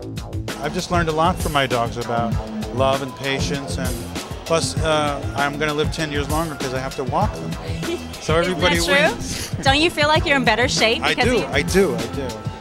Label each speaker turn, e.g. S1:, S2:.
S1: I've just learned a lot from my dogs about love and patience, and plus I'm going to live 10 years longer because I have to walk them. So everybody
S2: Isn't that true?
S1: wins.
S2: Don't you feel like you're in better shape?
S1: I do.